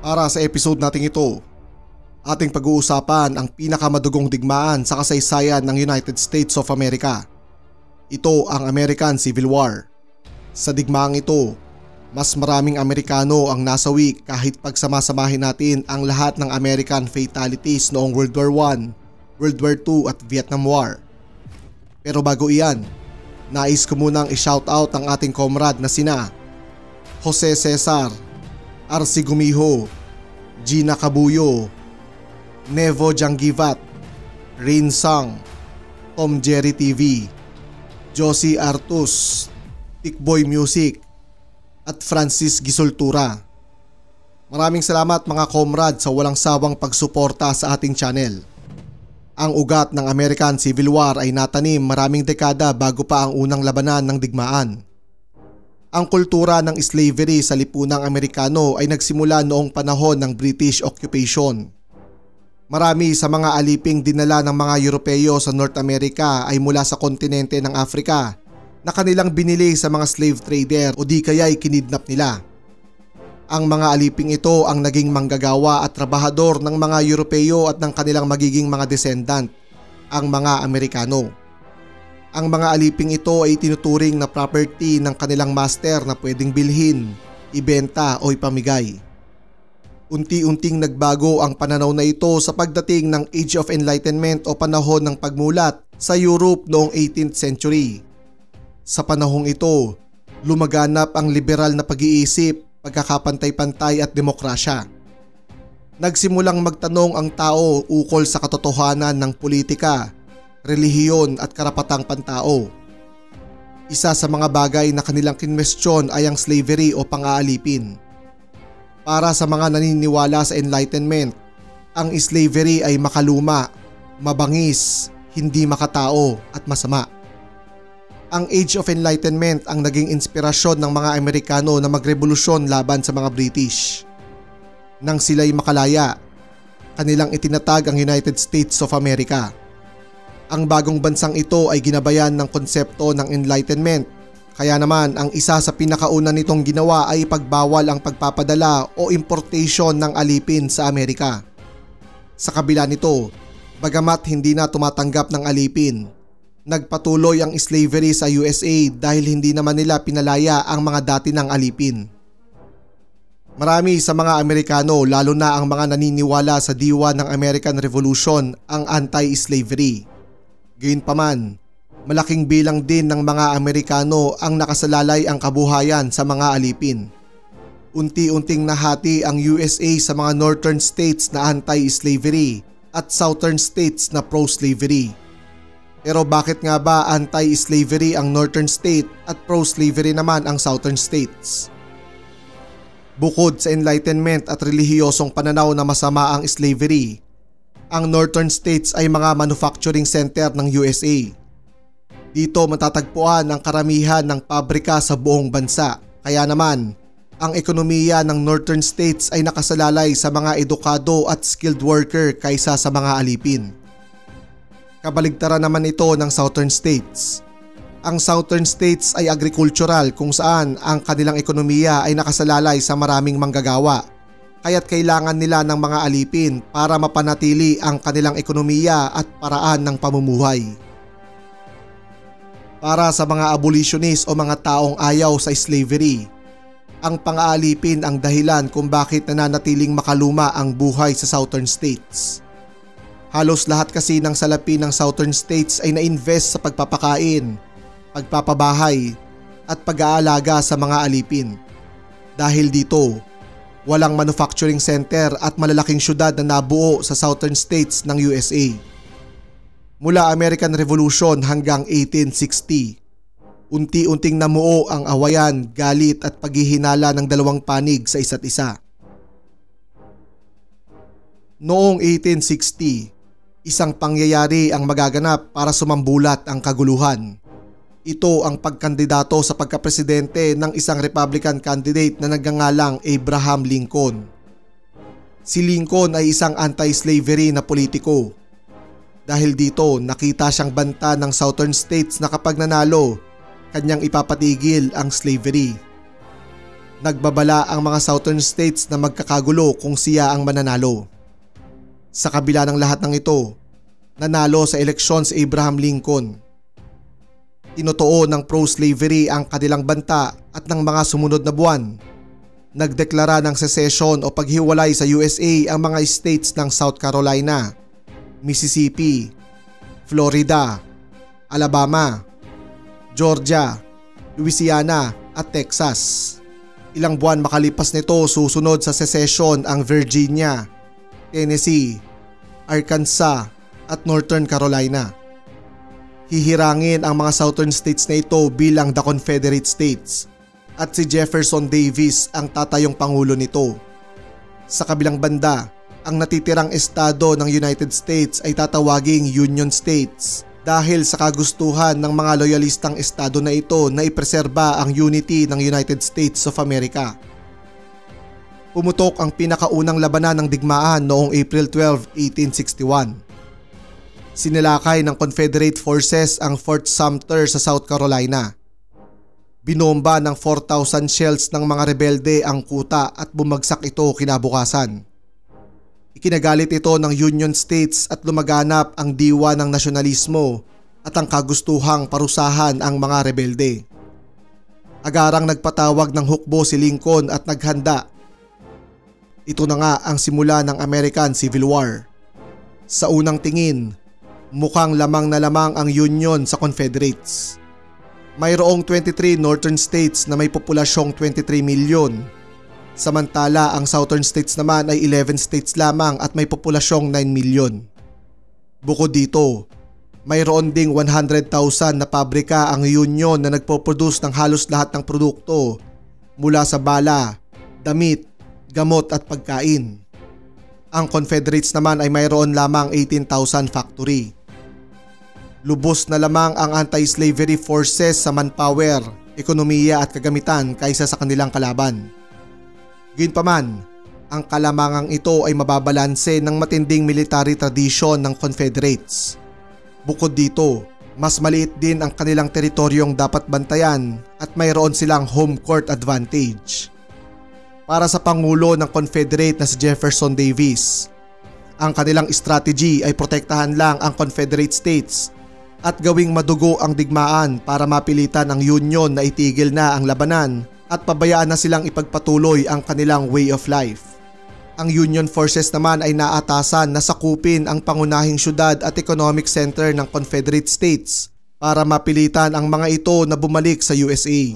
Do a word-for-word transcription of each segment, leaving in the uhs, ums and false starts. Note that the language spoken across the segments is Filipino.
Para sa episode nating ito, ating pag-uusapan ang pinakamadugong digmaan sa kasaysayan ng United States of America. Ito ang American Civil War. Sa digmaang ito, mas maraming Amerikano ang nasawi kahit pagsamasamahin natin ang lahat ng American fatalities noong World War One, World War Two at Vietnam War. Pero bago iyan, nais ko munang i-shoutout ang ating comrade na sina Jose Cesar, Arsi Gumiho, Gina Cabuyo, Nevo Janggivat, Rin Sang, Tom Jerry T V, Josie Artus, Tikboy Music, at Francis Gisoltura. Maraming salamat mga comrade sa walang sawang pagsuporta sa ating channel. Ang ugat ng American Civil War ay natanim maraming dekada bago pa ang unang labanan ng digmaan. Ang kultura ng slavery sa lipunang Amerikano ay nagsimula noong panahon ng British occupation. Marami sa mga aliping dinala ng mga Europeo sa North America ay mula sa kontinente ng Africa na kanilang binili sa mga slave trader o di kaya'y kinidnap nila. Ang mga aliping ito ang naging manggagawa at trabahador ng mga Europeo at ng kanilang magiging mga descendant, ang mga Amerikano. Ang mga aliping ito ay tinuturing na property ng kanilang master na pwedeng bilhin, ibenta o ipamigay. Unti-unting nagbago ang pananaw na ito sa pagdating ng Age of Enlightenment o panahon ng pagmulat sa Europe noong eighteenth century. Sa panahong ito, lumaganap ang liberal na pag-iisip, pagkakapantay-pantay at demokrasya. Nagsimulang magtanong ang tao ukol sa katotohanan ng politika, relihiyon at karapatang pantao. Isa sa mga bagay na kanilang kinwestiyon ay ang slavery o pang-aalipin. Para sa mga naniniwala sa Enlightenment, ang slavery ay makaluma, mabangis, hindi makatao at masama. Ang Age of Enlightenment ang naging inspirasyon ng mga Amerikano na magrevolusyon laban sa mga British. Nang sila'y makalaya, kanilang itinatag ang United States of America. Ang bagong bansang ito ay ginabayan ng konsepto ng Enlightenment, kaya naman ang isa sa pinakauna nitong ginawa ay pagbawal ang pagpapadala o importation ng alipin sa Amerika. Sa kabila nito, bagamat hindi na tumatanggap ng alipin, nagpatuloy ang slavery sa U S A dahil hindi naman nila pinalaya ang mga dati ng alipin. Marami sa mga Amerikano, lalo na ang mga naniniwala sa diwa ng American Revolution, ang anti-slavery. Gayunpaman, malaking bilang din ng mga Amerikano ang nakasalalay ang kabuhayan sa mga alipin. Unti-unting nahati ang U S A sa mga northern states na anti-slavery at southern states na pro-slavery. Pero bakit nga ba anti-slavery ang northern state at pro-slavery naman ang southern states? Bukod sa Enlightenment at relihiyosong pananaw na masama ang slavery, ang northern states ay mga manufacturing center ng U S A. Dito matatagpuan ang karamihan ng pabrika sa buong bansa, kaya naman ang ekonomiya ng northern states ay nakasalalay sa mga edukado at skilled worker kaysa sa mga alipin. Kabaligtaran naman ito ng southern states. Ang southern states ay agricultural kung saan ang kanilang ekonomiya ay nakasalalay sa maraming manggagawa, kaya't kailangan nila ng mga alipin para mapanatili ang kanilang ekonomiya at paraan ng pamumuhay. Para sa mga abolitionist o mga taong ayaw sa slavery, ang pang-aalipin ang dahilan kung bakit nananatiling makaluma ang buhay sa southern states. Halos lahat kasi ng salapi ng southern states ay na-invest sa pagpapakain, pagpapabahay at pag-aalaga sa mga alipin. Dahil dito, walang manufacturing center at malalaking syudad na nabuo sa southern states ng U S A. Mula American Revolution hanggang eighteen sixty, unti-unting namuo ang awayan, galit at paghihinala ng dalawang panig sa isa't isa. Noong eighteen sixty, isang pangyayari ang magaganap para sumambulat ang kaguluhan. Ito ang pagkandidato sa pagkapresidente ng isang Republican candidate na nagngangalang Abraham Lincoln. Si Lincoln ay isang anti-slavery na politiko. Dahil dito, nakita siyang banta ng southern states na kapag nanalo, kanyang ipapatigil ang slavery. Nagbabala ang mga southern states na magkakagulo kung siya ang mananalo. Sa kabila ng lahat ng ito, nanalo sa eleksyon si Abraham Lincoln. Tinutuo ng pro-slavery ang kanilang banta at ng mga sumunod na buwan, nagdeklara ng secession o paghiwalay sa U S A ang mga states ng South Carolina, Mississippi, Florida, Alabama, Georgia, Louisiana at Texas. Ilang buwan makalipas nito, susunod sa secession ang Virginia, Tennessee, Arkansas at Northern Carolina. Hihirangin ang mga southern states na ito bilang the Confederate States at si Jefferson Davis ang tatayong pangulo nito. Sa kabilang banda, ang natitirang estado ng United States ay tatawaging Union States dahil sa kagustuhan ng mga loyalistang estado na ito na ipreserba ang unity ng United States of America. Pumutok ang pinakaunang labanan ng digmaan noong April twelfth, eighteen sixty-one. Sinilakay ng Confederate forces ang Fort Sumter sa South Carolina. Binomba ng four thousand shells ng mga rebelde ang kuta at bumagsak ito kinabukasan. Ikinagalit ito ng Union States at lumaganap ang diwa ng nasyonalismo at ang kagustuhang parusahan ang mga rebelde. Agarang nagpatawag ng hukbo si Lincoln at naghanda. Ito na nga ang simula ng American Civil War. Sa unang tingin, mukhang lamang na lamang ang Union sa Confederates. Mayroong twenty-three northern states na may populasyong twenty-three milyon. Samantala ang southern states naman ay eleven states lamang at may populasyong nine milyon. Bukod dito, mayroon ding one hundred thousand na pabrika ang Union na nagpo-produce ng halos lahat ng produkto mula sa bala, damit, gamot at pagkain. Ang Confederates naman ay mayroon lamang eighteen thousand factory. Lubos na lamang ang anti-slavery forces sa manpower, ekonomiya at kagamitan kaysa sa kanilang kalaban. Gayunpaman, ang kalamangang ito ay mababalanse ng matinding military tradition ng Confederates. Bukod dito, mas maliit din ang kanilang teritoryong dapat bantayan at mayroon silang home court advantage. Para sa Pangulo ng Confederate na si Jefferson Davis, ang kanilang strategy ay protektahan lang ang Confederate States at gawing madugo ang digmaan para mapilitan ang Union na itigil na ang labanan at pabayaan na silang ipagpatuloy ang kanilang way of life. Ang Union forces naman ay naatasan na sakupin ang pangunahing syudad at economic center ng Confederate States para mapilitan ang mga ito na bumalik sa U S A.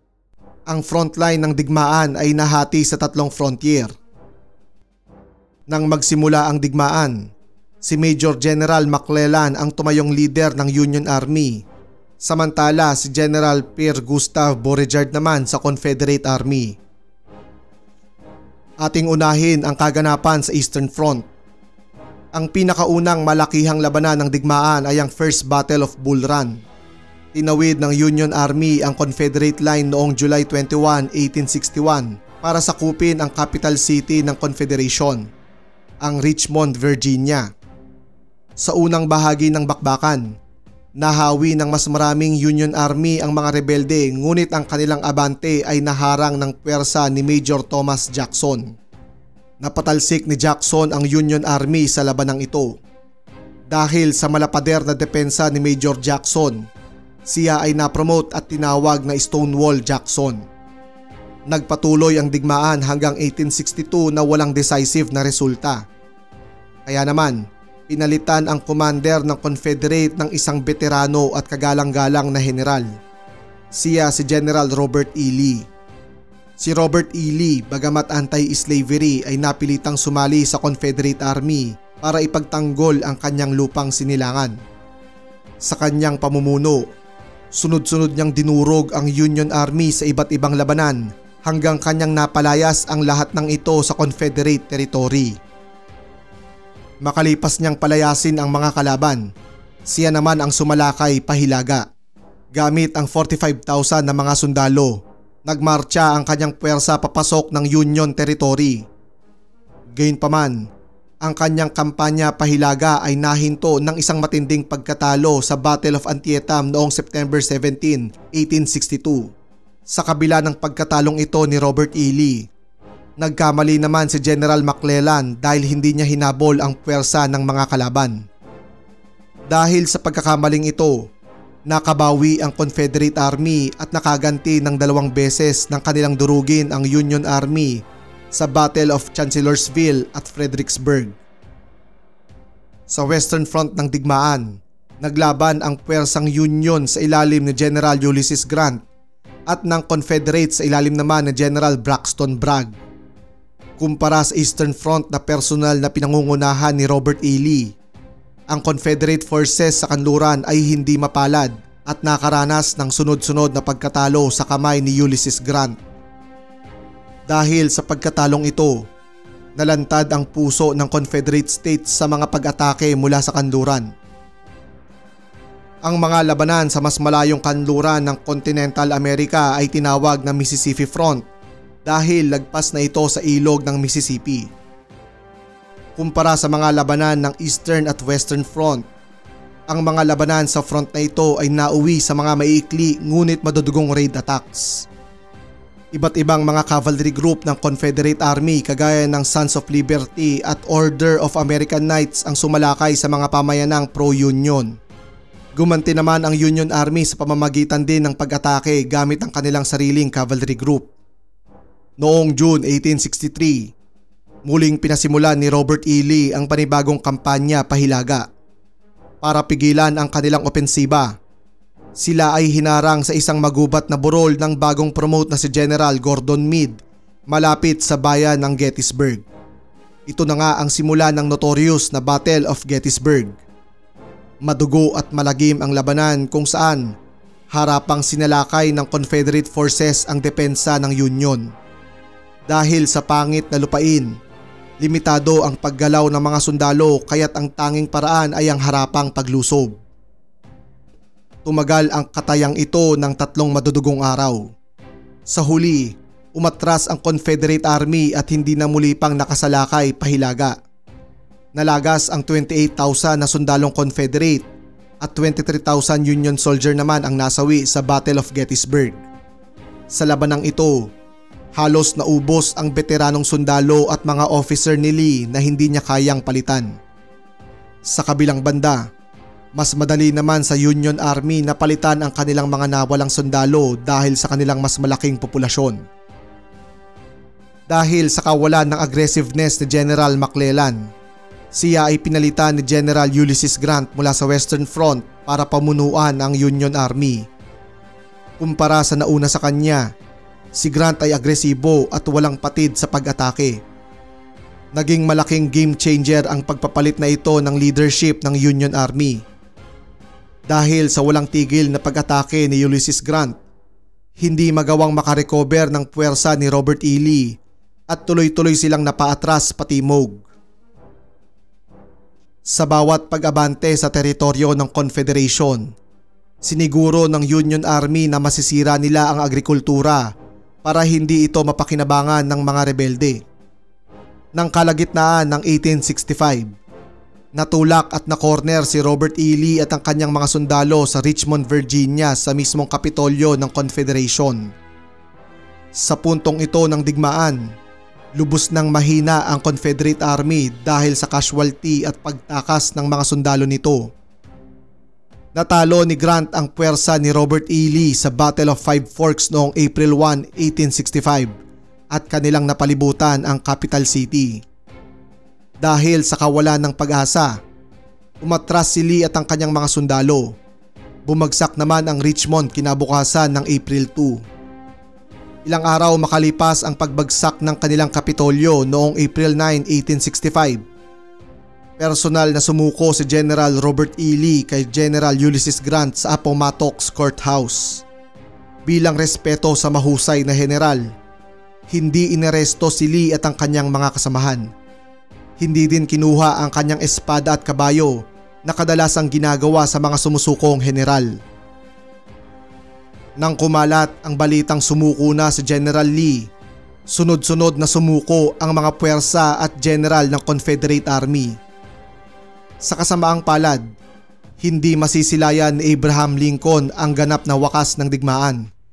Ang frontline ng digmaan ay nahati sa tatlong frontier. Nang magsimula ang digmaan, si Major General McClellan ang tumayong leader ng Union Army. Samantala si General Pierre Gustave Beauregard naman sa Confederate Army. Ating unahin ang kaganapan sa Eastern Front. Ang pinakaunang malakihang labanan ng digmaan ay ang First Battle of Bull Run. Tinawid ng Union Army ang Confederate line noong July twenty-first, eighteen sixty-one para sakupin ang capital city ng Confederation, ang Richmond, Virginia. Sa unang bahagi ng bakbakan, nahawi ng mas maraming Union Army ang mga rebelde ngunit ang kanilang abante ay naharang ng puwersa ni Major Thomas Jackson. Napatalsik ni Jackson ang Union Army sa labanang ito. Dahil sa malapader na depensa ni Major Jackson, siya ay napromote at tinawag na Stonewall Jackson. Nagpatuloy ang digmaan hanggang eighteen sixty-two na walang decisive na resulta. Kaya naman, pinalitan ang commander ng Confederate ng isang veterano at kagalang-galang na general. Siya si General Robert E. Lee. Si Robert E. Lee, bagamat anti-slavery, ay napilitang sumali sa Confederate Army para ipagtanggol ang kanyang lupang sinilangan. Sa kanyang pamumuno, sunod-sunod niyang dinurog ang Union Army sa iba't ibang labanan hanggang kanyang napalayas ang lahat ng ito sa Confederate territory. Makalipas niyang palayasin ang mga kalaban, siya naman ang sumalakay pahilaga. Gamit ang forty-five thousand na mga sundalo, nagmarcha ang kanyang puwersa papasok ng Union territory. Gayunpaman, ang kanyang kampanya pahilaga ay nahinto ng isang matinding pagkatalo sa Battle of Antietam noong September seventeenth, eighteen sixty-two. Sa kabila ng pagkatalong ito ni Robert E. Lee, nagkamali naman si General McClellan dahil hindi niya hinabol ang puwersa ng mga kalaban. Dahil sa pagkakamaling ito, nakabawi ang Confederate Army at nakaganti ng dalawang beses ng kanilang durugin ang Union Army sa Battle of Chancellorsville at Fredericksburg. Sa Western Front ng digmaan, naglaban ang puwersang Union sa ilalim ni General Ulysses Grant at ng Confederate sa ilalim naman ni General Braxton Bragg. Kumpara sa Eastern Front na personal na pinangungunahan ni Robert E. Lee, ang Confederate forces sa kanluran ay hindi mapalad at nakaranas ng sunod-sunod na pagkatalo sa kamay ni Ulysses Grant. Dahil sa pagkatalong ito, nalantad ang puso ng Confederate States sa mga pag-atake mula sa kanluran. Ang mga labanan sa mas malayong kanluran ng Continental America ay tinawag na Mississippi Front dahil lagpas na ito sa ilog ng Mississippi. Kumpara sa mga labanan ng Eastern at Western Front, ang mga labanan sa front na ito ay nauwi sa mga maiikli ngunit madudugong raid attacks. Iba't ibang mga cavalry group ng Confederate Army kagaya ng Sons of Liberty at Order of American Knights ang sumalakay sa mga pamayanang pro-Union. Gumanti naman ang Union Army sa pamamagitan din ng pag-atake gamit ang kanilang sariling cavalry group. Noong June eighteen sixty-three, muling pinasimulan ni Robert E. Lee ang panibagong kampanya pahilaga. Para pigilan ang kanilang opensiba, sila ay hinarang sa isang magubat na burol ng bagong promote na si General Gordon Meade malapit sa bayan ng Gettysburg. Ito na nga ang simula ng notorious na Battle of Gettysburg. Madugo at malagim ang labanan kung saan harapang sinalakay ng Confederate forces ang depensa ng Union. Dahil sa pangit na lupain, limitado ang paggalaw ng mga sundalo kaya't ang tanging paraan ay ang harapang paglusob. Tumagal ang katayang ito ng tatlong madudugong araw. Sa huli, umatras ang Confederate Army at hindi na muli pang nakasalakay pahilaga. Nalagas ang twenty-eight thousand na sundalong Confederate at twenty-three thousand Union soldier naman ang nasawi sa Battle of Gettysburg. Sa labanang ito, halos naubos ang veteranong sundalo at mga officer ni Lee na hindi niya kayang palitan. Sa kabilang banda, mas madali naman sa Union Army na palitan ang kanilang mga nawalang sundalo dahil sa kanilang mas malaking populasyon. Dahil sa kawalan ng aggressiveness ni General McClellan, siya ay pinalitan ni General Ulysses Grant mula sa Western Front para pamunuan ang Union Army. Kumpara sa nauna sa kanya, si Grant ay agresibo at walang patid sa pag-atake. Naging malaking game changer ang pagpapalit na ito ng leadership ng Union Army. Dahil sa walang tigil na pag-atake ni Ulysses Grant, hindi magawang makarecover ng puwersa ni Robert E. Lee at tuloy-tuloy silang napaatras patimog. Sa bawat pag-abante sa teritoryo ng Confederation, siniguro ng Union Army na masisira nila ang agrikultura para hindi ito mapakinabangan ng mga rebelde. Nang kalagitnaan ng eighteen sixty-five, natulak at na-corner si Robert E. Lee at ang kanyang mga sundalo sa Richmond, Virginia sa mismong kapitolyo ng Confederation. Sa puntong ito ng digmaan, lubos nang mahina ang Confederate Army dahil sa casualty at pagtakas ng mga sundalo nito. Natalo ni Grant ang puwersa ni Robert E. Lee sa Battle of Five Forks noong April first, eighteen sixty-five at kanilang napalibutan ang capital city. Dahil sa kawalan ng pag-asa, umatras si Lee at ang kanyang mga sundalo. Bumagsak naman ang Richmond kinabukasan ng April second. Ilang araw makalipas ang pagbagsak ng kanilang kapitolyo noong April ninth, eighteen sixty-five. Personal na sumuko si General Robert E. Lee kay General Ulysses Grant sa Appomattox Courthouse. Bilang respeto sa mahusay na general, hindi inaresto si Lee at ang kanyang mga kasamahan. Hindi din kinuha ang kanyang espada at kabayo na kadalasang ginagawa sa mga sumusukong general. Nang kumalat ang balitang sumuko na si General Lee, sunod-sunod na sumuko ang mga puwersa at general ng Confederate Army. Sa kasamaang palad, hindi masisilayan ni Abraham Lincoln ang ganap na wakas ng digmaan.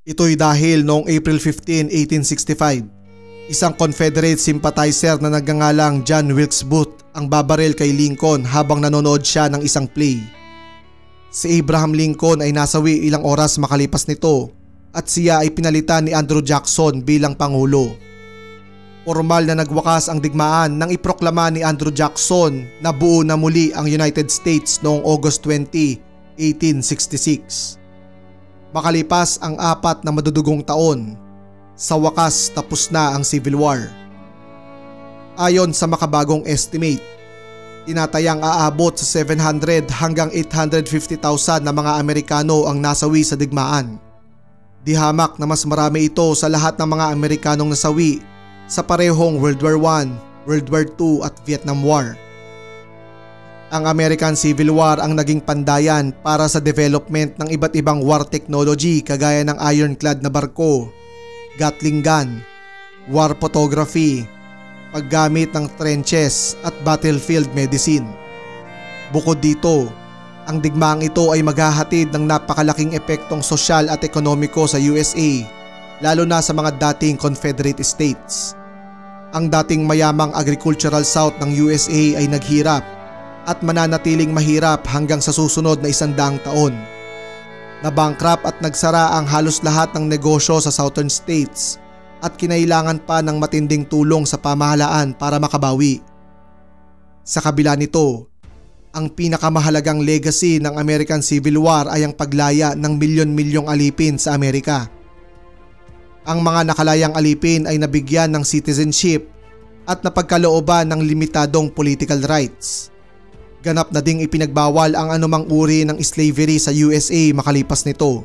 Ito'y dahil noong April fifteenth, eighteen sixty-five, isang Confederate sympathizer na nagngangalang John Wilkes Booth ang babaril kay Lincoln habang nanonood siya ng isang play. Si Abraham Lincoln ay nasawi ilang oras makalipas nito at siya ay pinalitan ni Andrew Jackson bilang Pangulo. Formal na nagwakas ang digmaan nang iproklama ni Andrew Jackson na buo na muli ang United States noong August twentieth, eighteen sixty-six. Makalipas ang apat na madudugong taon, sa wakas tapos na ang Civil War. Ayon sa makabagong estimate, tinatayang aabot sa seven hundred hanggang eight hundred fifty thousand na mga Amerikano ang nasawi sa digmaan. Di hamak na mas marami ito sa lahat ng mga Amerikanong nasawi sa parehong World War One, World War Two at Vietnam War. Ang American Civil War ang naging pandayan para sa development ng iba't ibang war technology kagaya ng ironclad na barko, Gatling gun, war photography, paggamit ng trenches at battlefield medicine. Bukod dito, ang digmaang ito ay maghahatid ng napakalaking epektong sosyal at ekonomiko sa U S A, lalo na sa mga dating Confederate States. Ang dating mayamang agricultural South ng U S A ay naghirap at mananatiling mahirap hanggang sa susunod na isang daang taon. Nabankrupt at nagsara ang halos lahat ng negosyo sa Southern States at kinailangan pa ng matinding tulong sa pamahalaan para makabawi. Sa kabila nito, ang pinakamahalagang legacy ng American Civil War ay ang paglaya ng milyon-milyong alipin sa Amerika. Ang mga nakalayang alipin ay nabigyan ng citizenship at napagkalooban ng limitadong political rights. Ganap na ding ipinagbawal ang anumang uri ng slavery sa U S A makalipas nito.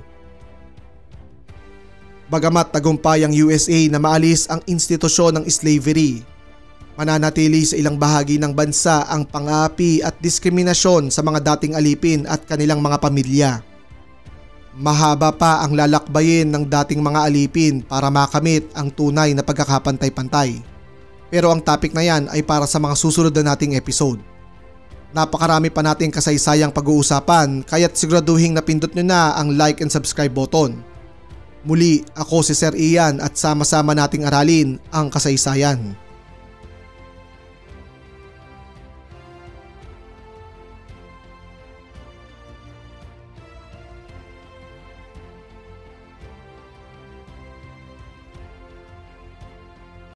Bagamat tagumpay ang U S A na maalis ang institusyon ng slavery, mananatili sa ilang bahagi ng bansa ang pang-aapi at diskriminasyon sa mga dating alipin at kanilang mga pamilya. Mahaba pa ang lalakbayin ng dating mga alipin para makamit ang tunay na pagkakapantay-pantay. Pero ang topic na yan ay para sa mga susunod na nating episode. Napakarami pa nating kasaysayang pag-uusapan kaya't siguraduhin napindot nyo na ang like and subscribe button. Muli, ako si Sir Ian at sama-sama nating aralin ang kasaysayan.